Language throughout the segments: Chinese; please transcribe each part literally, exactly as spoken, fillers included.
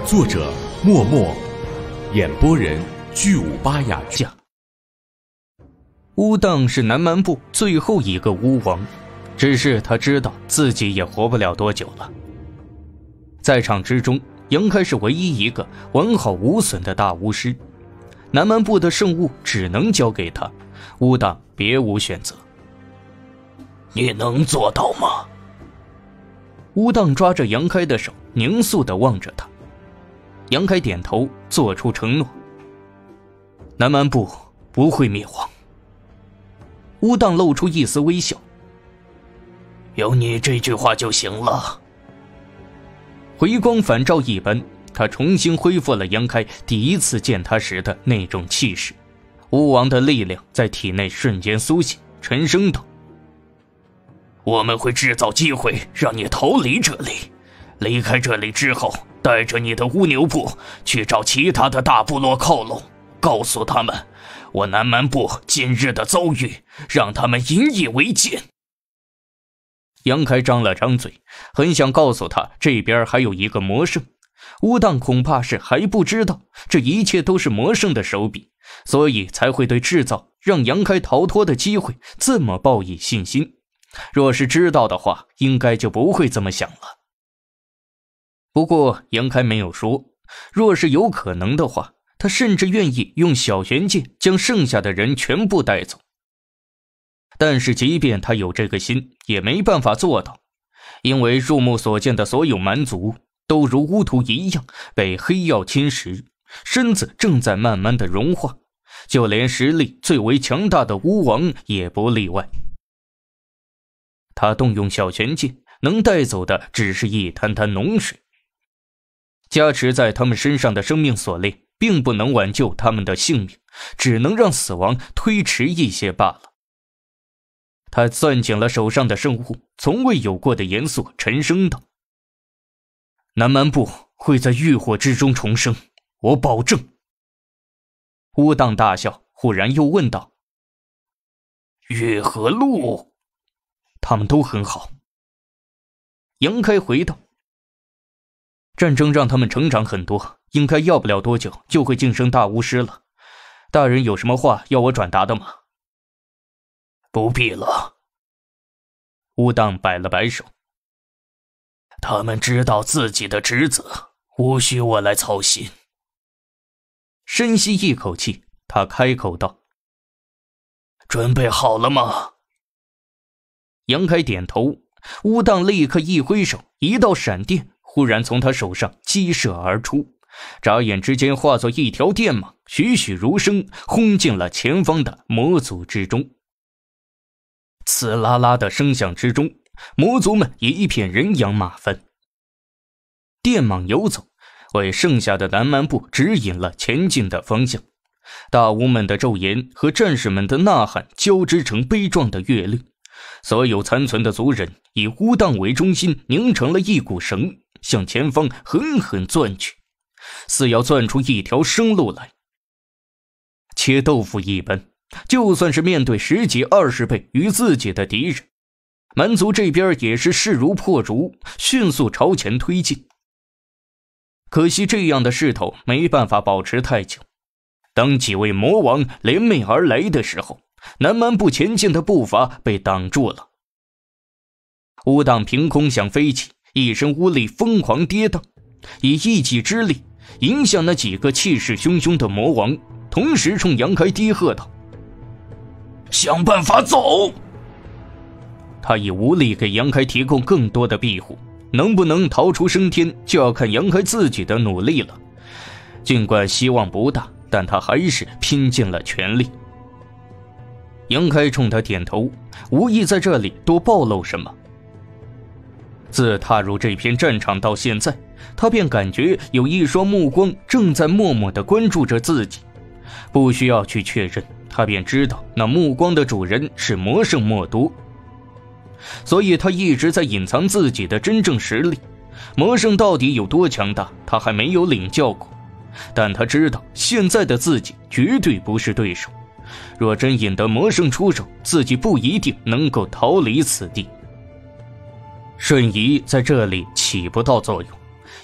作者默默，演播人巨五八雅架。 乌当是南蛮部最后一个巫王，只是他知道自己也活不了多久了。在场之中，杨开是唯一一个完好无损的大巫师，南蛮部的圣物只能交给他，乌当别无选择。 你能做到吗？ 乌当抓着杨开的手，凝肃地望着他。杨开点头，做出承诺：南蛮部不会灭亡。乌当露出一丝微笑： 有你这句话就行了。 回光返照一般，他重新恢复了杨开第一次见他时的那种气势。巫王的力量在体内瞬间苏醒，沉声道： 我们会制造机会让你逃离这里，离开这里之后，带着你的乌牛部去找其他的大部落靠拢，告诉他们我南蛮部今日的遭遇，让他们引以为戒。 杨开张了张嘴，很想告诉他这边还有一个魔圣，乌当恐怕是还不知道这一切都是魔圣的手笔，所以才会对制造让杨开逃脱的机会这么抱以信心。若是知道的话，应该就不会这么想了。不过杨开没有说，若是有可能的话，他甚至愿意用小玄剑将剩下的人全部带走。但是即便他有这个心，也没办法做到，因为入目所见的所有蛮族都如巫土一样被黑药侵蚀，身子正在慢慢的融化，就连实力最为强大的巫王也不例外。他动用小玄剑，能带走的只是一滩滩脓水，加持在他们身上的生命锁链并不能挽救他们的性命，只能让死亡推迟一些罢了。他攥紧了手上的圣物，从未有过的严肃，沉声道：南蛮部会在浴火之中重生，我保证。乌当大笑，忽然又问道： 月和鹿？ 他们都很好。杨开回道：战争让他们成长很多，应该要不了多久就会晋升大巫师了。大人有什么话要我转达的吗？ 不必了。 乌当摆了摆手： 他们知道自己的职责，无需我来操心。 深吸一口气，他开口道： 准备好了吗？ 杨开点头，乌当立刻一挥手，一道闪电忽然从他手上激射而出，眨眼之间化作一条电蟒，栩栩如生，轰进了前方的魔族之中。刺啦啦的声响之中，魔族们一片人仰马翻。电蟒游走，为剩下的南蛮部指引了前进的方向。大巫们的咒言和战士们的呐喊交织成悲壮的乐律。所有残存的族人以乌当为中心，拧成了一股绳，向前方狠狠钻去，似要钻出一条生路来。切豆腐一般，就算是面对十几二十倍于自己的敌人，蛮族这边也是势如破竹，迅速朝前推进。可惜这样的势头没办法保持太久，当几位魔王联袂而来的时候，南蛮部前进的步伐被挡住了。乌当凭空想飞起，一身巫力疯狂跌宕，以一己之力迎向那几个气势汹汹的魔王，同时冲杨开低喝道： 想办法走！ 他已无力给杨开提供更多的庇护，能不能逃出升天，就要看杨开自己的努力了。尽管希望不大，但他还是拼尽了全力。杨开冲他点头，无意在这里多暴露什么。自踏入这片战场到现在，他便感觉有一双目光正在默默地关注着自己，不需要去确认，他便知道那目光的主人是魔圣默多。所以他一直在隐藏自己的真正实力，魔圣到底有多强大，他还没有领教过，但他知道现在的自己绝对不是对手。若真引得魔圣出手，自己不一定能够逃离此地。瞬移在这里起不到作用，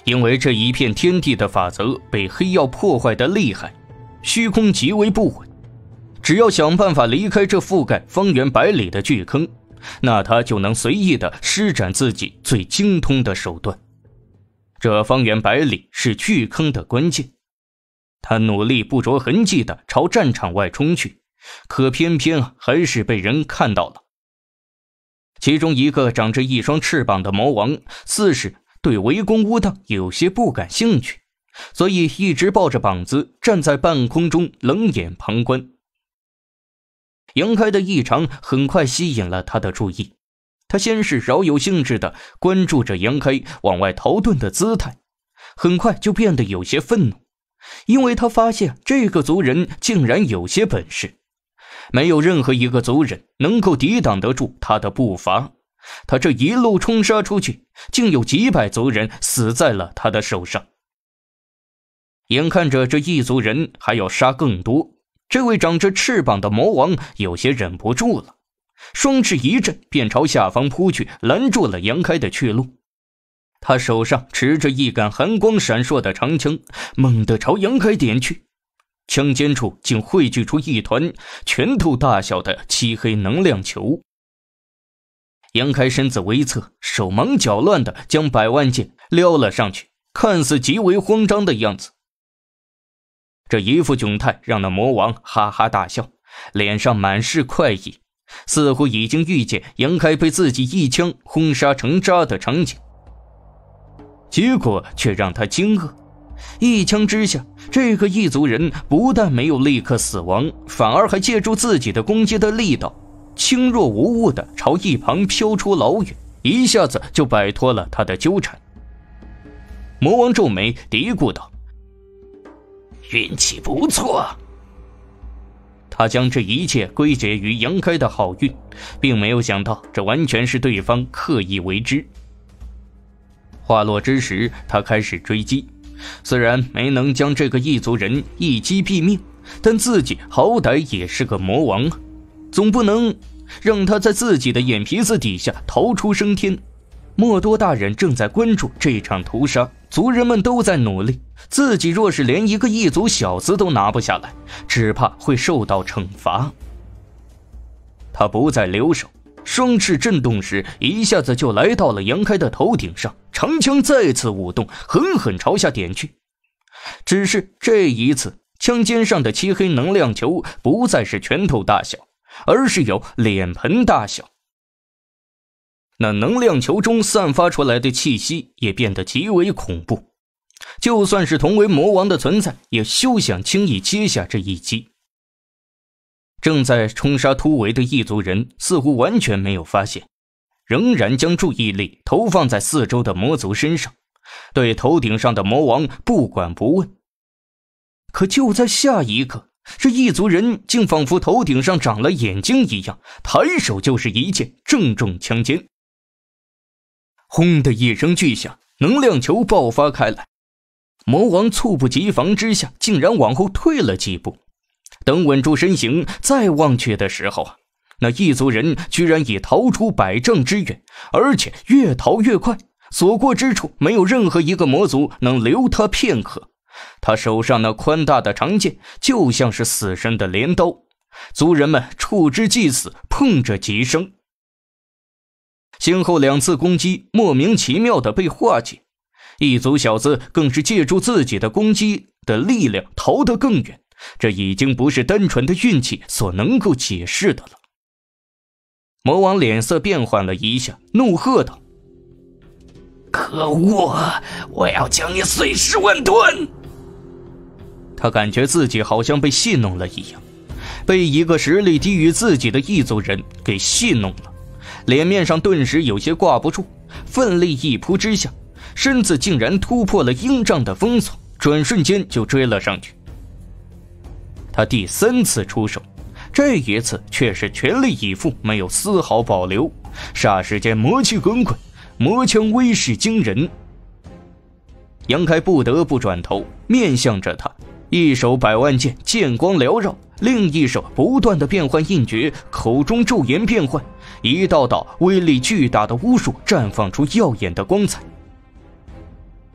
因为这一片天地的法则被黑曜破坏的厉害，虚空极为不稳。只要想办法离开这覆盖方圆百里的巨坑，那他就能随意地施展自己最精通的手段。这方圆百里是巨坑的关键。他努力不着痕迹地朝战场外冲去，可偏偏还是被人看到了。其中一个长着一双翅膀的魔王，似是对围攻乌当有些不感兴趣，所以一直抱着膀子站在半空中冷眼旁观。杨开的异常很快吸引了他的注意，他先是饶有兴致地关注着杨开往外逃遁的姿态，很快就变得有些愤怒，因为他发现这个族人竟然有些本事，没有任何一个族人能够抵挡得住他的步伐。他这一路冲杀出去，竟有几百族人死在了他的手上。眼看着这一族人还要杀更多，这位长着翅膀的魔王有些忍不住了，双翅一震，便朝下方扑去，拦住了杨开的去路。他手上持着一杆寒光闪烁的长枪，猛地朝杨开点去，枪尖处竟汇聚出一团拳头大小的漆黑能量球。杨开身子微侧，手忙脚乱地将百万剑撩了上去，看似极为慌张的样子。这一副窘态让那魔王哈哈大笑，脸上满是快意，似乎已经预见杨开被自己一枪轰杀成渣的场景。结果却让他惊愕，一枪之下，这个异族人不但没有立刻死亡，反而还借助自己的攻击的力道，轻若无物地朝一旁飘出老远，一下子就摆脱了他的纠缠。魔王皱眉嘀咕道： 运气不错。 他将这一切归结于杨开的好运，并没有想到这完全是对方刻意为之。话落之时，他开始追击，虽然没能将这个异族人一击毙命，但自己好歹也是个魔王啊，总不能让他在自己的眼皮子底下逃出升天。莫多大人正在关注这场屠杀，族人们都在努力，自己若是连一个异族小子都拿不下来，只怕会受到惩罚。他不再留手，双翅震动时，一下子就来到了杨开的头顶上，长枪再次舞动，狠狠朝下点去。只是这一次，枪尖上的漆黑能量球不再是拳头大小，而是有脸盆大小。那能量球中散发出来的气息也变得极为恐怖，就算是同为魔王的存在，也休想轻易接下这一击。正在冲杀突围的异族人似乎完全没有发现，仍然将注意力投放在四周的魔族身上，对头顶上的魔王不管不问。可就在下一刻，这异族人竟仿佛头顶上长了眼睛一样，抬手就是一剑，正中枪尖。轰的一声巨响，能量球爆发开来，魔王猝不及防之下，竟然往后退了几步。等稳住身形，再望去的时候啊，那异族人居然已逃出百丈之远，而且越逃越快，所过之处没有任何一个魔族能留他片刻。他手上那宽大的长剑就像是死神的镰刀，族人们触之即死，碰着即生。先后两次攻击莫名其妙地被化解，异族小子更是借助自己的攻击的力量逃得更远，这已经不是单纯的运气所能够解释的了。魔王脸色变换了一下，怒喝道： 可恶，我要将你碎尸万段！ 他感觉自己好像被戏弄了一样，被一个实力低于自己的异族人给戏弄了，脸面上顿时有些挂不住，奋力一扑之下，身子竟然突破了鹰杖的封锁，转瞬间就追了上去。他第三次出手，这一次却是全力以赴，没有丝毫保留，霎时间魔气滚滚，魔枪威势惊人。杨开不得不转头面向着他，一手百万剑剑光缭绕，另一手不断的变换印诀，口中咒言变换，一道道威力巨大的巫术绽放出耀眼的光彩。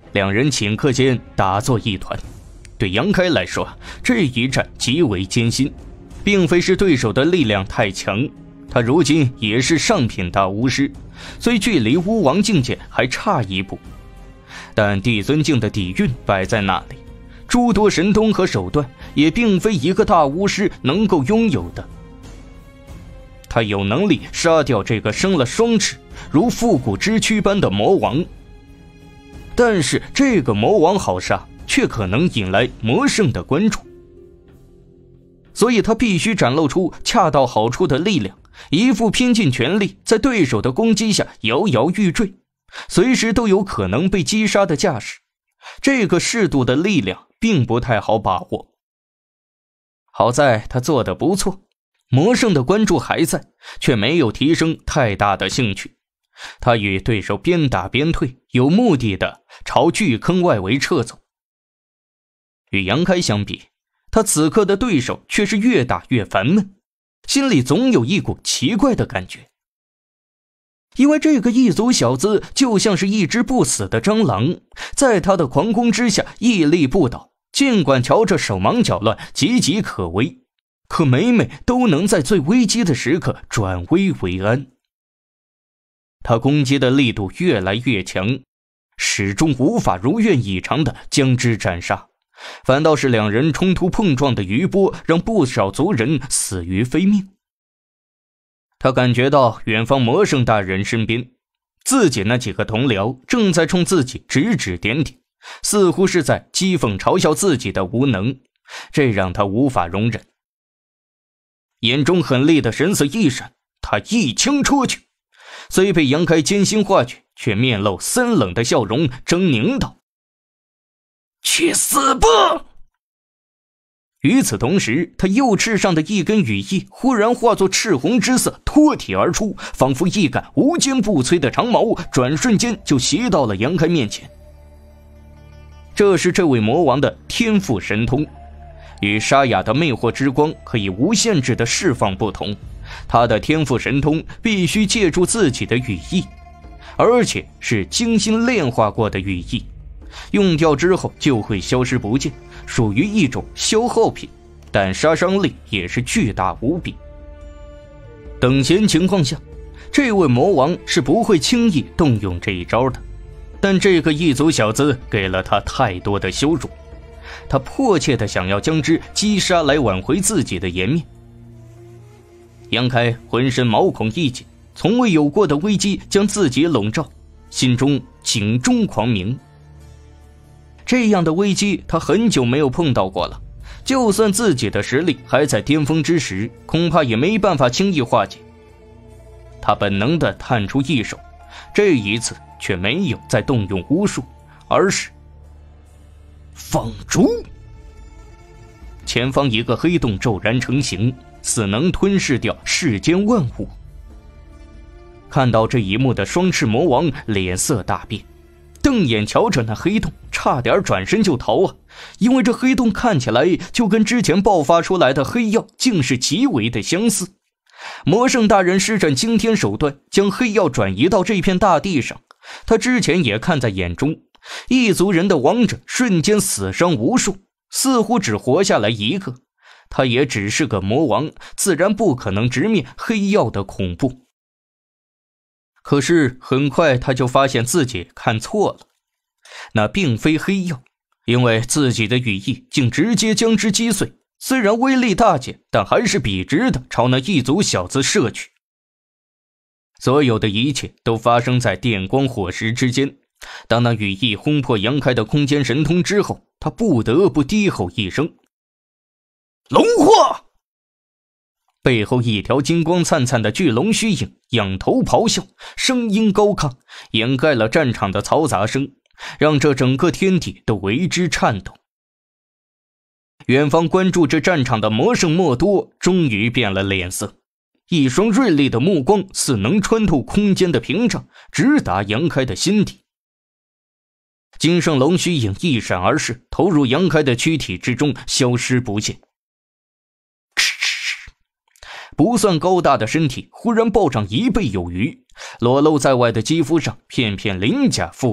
两人顷刻间打作一团。对杨开来说，这一战极为艰辛，并非是对手的力量太强，他如今也是上品大巫师，虽距离巫王境界还差一步，但帝尊境的底蕴摆在那里，诸多神通和手段也并非一个大巫师能够拥有的。他有能力杀掉这个生了双翅如复古之躯般的魔王，但是这个魔王好杀，却可能引来魔圣的关注，所以他必须展露出恰到好处的力量，一副拼尽全力在对手的攻击下摇摇欲坠，随时都有可能被击杀的架势。这个适度的力量并不太好把握。好在他做得不错，魔圣的关注还在，却没有提升太大的兴趣。他与对手边打边退，有目的的朝巨坑外围撤走。与杨开相比，他此刻的对手却是越打越烦闷，心里总有一股奇怪的感觉。因为这个异族小子就像是一只不死的蟑螂，在他的狂攻之下屹立不倒，尽管瞧着手忙脚乱，岌岌可危，可每每都能在最危机的时刻转危为安。他攻击的力度越来越强，始终无法如愿以偿地将之斩杀，反倒是两人冲突碰撞的余波让不少族人死于非命。他感觉到远方魔圣大人身边，自己那几个同僚正在冲自己指指点点，似乎是在讥讽嘲笑自己的无能，这让他无法容忍。眼中狠厉的神色一闪，他一枪戳去，虽被杨开艰辛化解，却面露森冷的笑容，狰狞道：去死吧！与此同时，他右翅上的一根羽翼忽然化作赤红之色脱体而出，仿佛一杆无坚不摧的长矛，转瞬间就袭到了杨开面前。这是这位魔王的天赋神通，与沙哑的魅惑之光可以无限制的释放不同，他的天赋神通必须借助自己的羽翼，而且是精心炼化过的羽翼，用掉之后就会消失不见，属于一种消耗品，但杀伤力也是巨大无比。等闲情况下，这位魔王是不会轻易动用这一招的，但这个异族小子给了他太多的羞辱，他迫切地想要将之击杀来挽回自己的颜面。杨开浑身毛孔一紧，从未有过的危机将自己笼罩，心中警钟狂鸣。这样的危机他很久没有碰到过了，就算自己的实力还在巅峰之时，恐怕也没办法轻易化解。他本能地探出一手，这一次却没有再动用巫术，而是放逐。前方一个黑洞骤然成型，似能吞噬掉世间万物。看到这一幕的双翅魔王脸色大变，瞪眼瞧着那黑洞，差点转身就逃啊！因为这黑洞看起来就跟之前爆发出来的黑药竟是极为的相似。魔圣大人施展惊天手段，将黑药转移到这片大地上，他之前也看在眼中，异族人的王者瞬间死伤无数，似乎只活下来一个，他也只是个魔王，自然不可能直面黑药的恐怖。可是很快他就发现自己看错了，那并非黑药，因为自己的羽翼竟直接将之击碎，虽然威力大减，但还是笔直的朝那异族小子射去。所有的一切都发生在电光火石之间，当那羽翼轰破杨开的空间神通之后，他不得不低吼一声：龙化！背后一条金光灿灿的巨龙虚影仰头咆哮，声音高亢，掩盖了战场的嘈杂声，让这整个天地都为之颤抖。远方关注这战场的魔圣莫多终于变了脸色，一双锐利的目光似能穿透空间的屏障，直达杨开的心底。金圣龙虚影一闪而逝，投入杨开的躯体之中，消失不见。不算高大的身体忽然暴涨一倍有余，裸露在外的肌肤上片片鳞甲覆盖，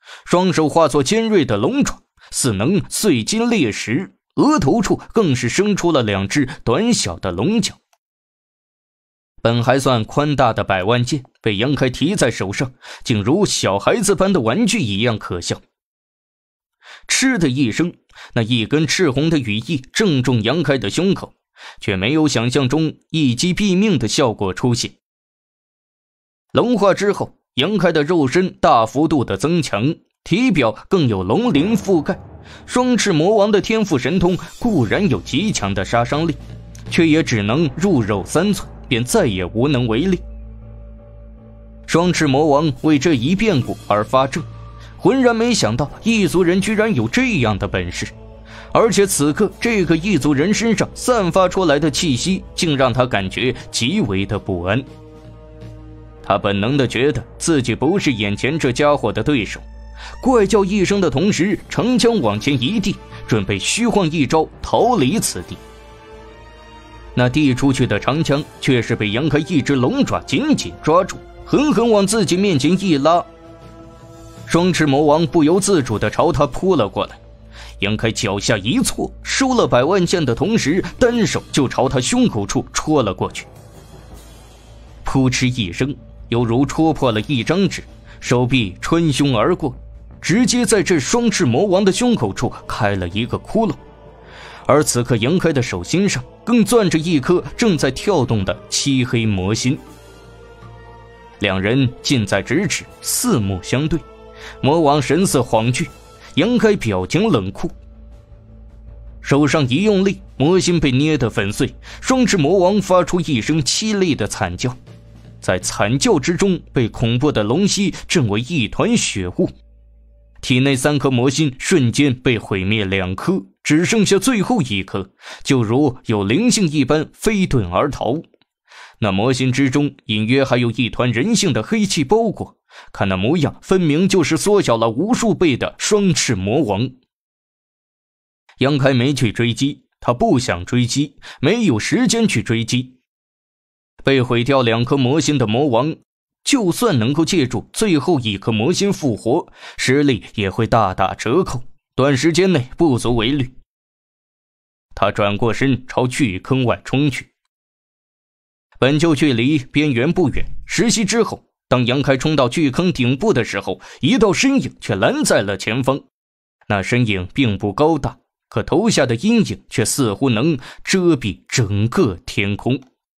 双手化作尖锐的龙爪，似能碎金裂石，额头处更是生出了两只短小的龙角。本还算宽大的百万剑被杨开提在手上，竟如小孩子般的玩具一样可笑。嗤的一声，那一根赤红的羽翼正中杨开的胸口，却没有想象中一击毙命的效果出现。龙化之后，杨开的肉身大幅度的增强，体表更有龙鳞覆盖。双翅魔王的天赋神通固然有极强的杀伤力，却也只能入肉三寸，便再也无能为力。双翅魔王为这一变故而发怔，浑然没想到异族人居然有这样的本事，而且此刻这个异族人身上散发出来的气息，竟让他感觉极为的不安。他本能地觉得自己不是眼前这家伙的对手，怪叫一声的同时，长枪往前一递，准备虚晃一招逃离此地。那递出去的长枪却是被杨开一只龙爪紧紧抓住，狠狠往自己面前一拉。双翅魔王不由自主地朝他扑了过来，杨开脚下一错，收了百万剑的同时，单手就朝他胸口处戳了过去。扑哧一声，犹如戳破了一张纸，手臂穿胸而过，直接在这双翅魔王的胸口处开了一个窟窿。而此刻杨开的手心上更攥着一颗正在跳动的漆黑魔心。两人近在咫尺，四目相对，魔王神色恍惧，杨开表情冷酷。手上一用力，魔心被捏得粉碎，双翅魔王发出一声凄厉的惨叫，在惨叫之中被恐怖的龙息震为一团血雾，体内三颗魔心瞬间被毁灭两颗，只剩下最后一颗，就如有灵性一般飞遁而逃。那魔心之中隐约还有一团人性的黑气包裹，看那模样分明就是缩小了无数倍的双翅魔王。杨开没去追击，他不想追击，没有时间去追击。被毁掉两颗魔心的魔王，就算能够借助最后一颗魔心复活，实力也会大打折扣，短时间内不足为虑。他转过身朝巨坑外冲去。本就距离边缘不远，实习之后，当杨开冲到巨坑顶部的时候，一道身影却拦在了前方。那身影并不高大，可头下的阴影却似乎能遮蔽整个天空。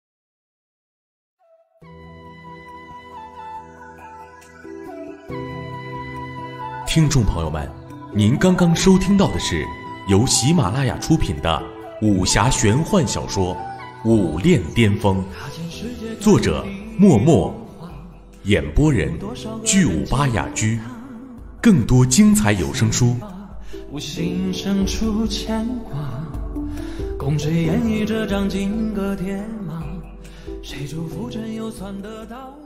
听众朋友们，您刚刚收听到的是由喜马拉雅出品的武侠玄幻小说《武炼巅峰》，作者默默，演播人巨武巴雅居。更多精彩有声书， 我心生出牵挂，共谁演绎这张金戈铁马，谁祝福真又算得到